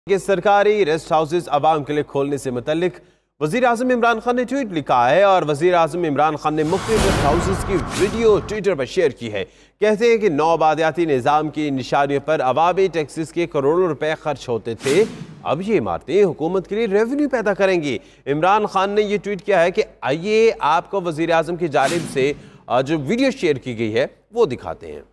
कि सरकारी rest houses आवाम के लिए खोलने से मुतल्लिक वज़ीर आज़म इमरान खान ने ट्वीट लिखा है और वज़ीर आज़म इमरान खान ने मुख्तलिफ रेस्ट हाउसेज की वीडियो ट्विटर पर शेयर की है। कहते हैं कि नौआबादियाती निज़ाम की निशानियों पर अवामी टैक्सेस के करोड़ों रुपए खर्च होते थे, अब ये इमारतें हुकूमत के लिए रेवेन्यू पैदा करेंगी। इमरान खान ने यह ट्वीट किया है कि आइए आपको वज़ीर आज़म की जानिब से जो वीडियो शेयर की गई है वो दिखाते हैं।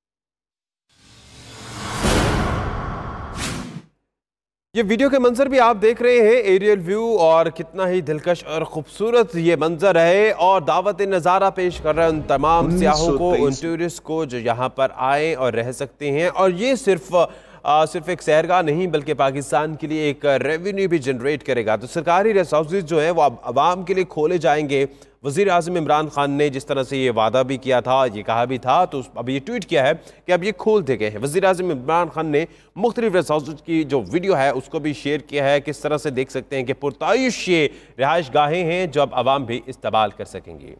ये वीडियो के मंजर भी आप देख रहे हैं, एरियल व्यू, और कितना ही दिलकश और खूबसूरत ये मंजर है और दावत नज़ारा पेश कर रहे हैं उन तमाम सियाहों को, उन टूरिस्ट को जो यहाँ पर आए और रह सकते हैं। और ये सिर्फ एक सैरगाह नहीं बल्कि पाकिस्तान के लिए एक रेवेन्यू भी जनरेट करेगा। तो सरकारी रेस्ट हाउसेज जो हैं वो आवाम के लिए खोले जाएंगे। वज़ीर आज़म इमरान खान ने जिस तरह से ये वादा भी किया था, ये कहा भी था, तो अब ये ट्वीट किया है कि अब ये खोल दिए गए हैं। वज़ीर आज़म इमरान खान ने मुख्तलिफ रेस्ट हाउसेज की जो वीडियो है उसको भी शेयर किया है। किस तरह से देख सकते हैं कि पुरतायुश ये रिहाइश गाहें हैं जो अब आवाम भी इस्तेमाल कर सकेंगी।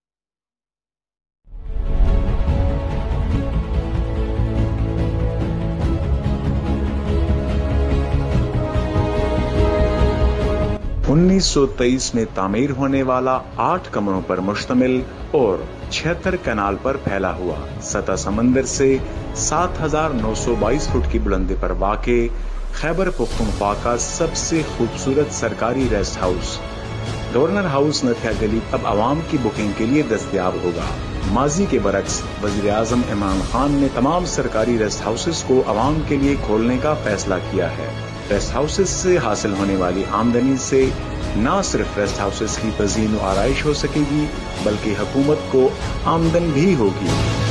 उन्नीस 1923 में तामीर होने वाला 8 कमरों पर मुश्तमिल और 76 कनाल पर फैला हुआ, सतह समंदर से 7,922 फुट की बुलंदी पर वाक़े खैबर पख्तूनख्वा का सबसे खूबसूरत सरकारी रेस्ट हाउस गवर्नर हाउस नथिया गली अब आवाम की बुकिंग के लिए दस्तयाब होगा। माजी के बरक्स वज़ीर आज़म इमरान खान ने तमाम सरकारी रेस्ट हाउसेस को आवाम के लिए खोलने का फैसला किया है। रेस्ट हाउसेस से हासिल होने वाली आमदनी से न सिर्फ रेस्ट हाउसेस की तज़ीन व आराइश हो सकेगी बल्कि हुकूमत को आमदन भी होगी।